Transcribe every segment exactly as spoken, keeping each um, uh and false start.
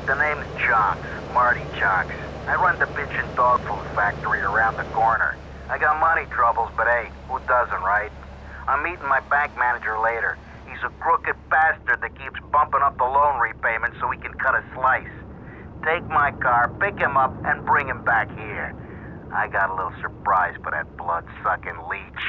The name's Chonks, Marty Chonks. I run the bitchin' dog food factory around the corner. I got money troubles, but hey, who doesn't, right? I'm meeting my bank manager later. He's a crooked bastard that keeps bumping up the loan repayments so he can cut a slice. Take my car, pick him up, and bring him back here. I got a little surprise for that blood-sucking leech.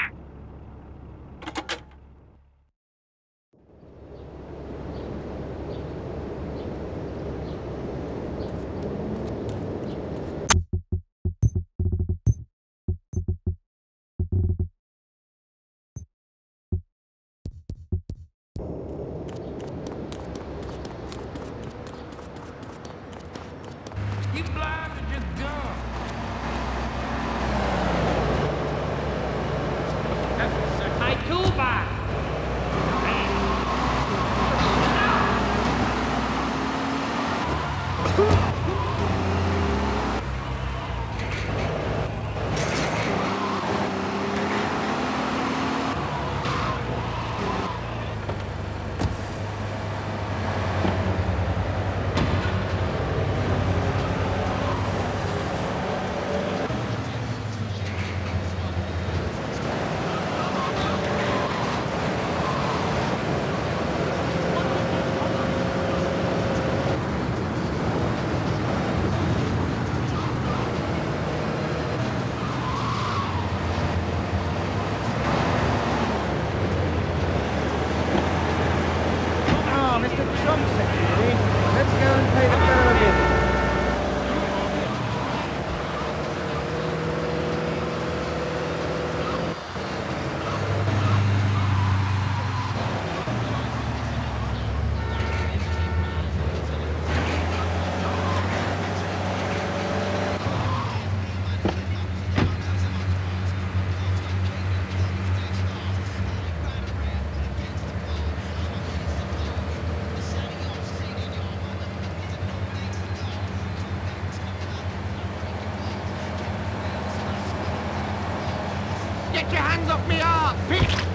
You blind or just dumb? My toolbox! Let's go and pay the fellow a visit. Get your hands off me arse, bitch!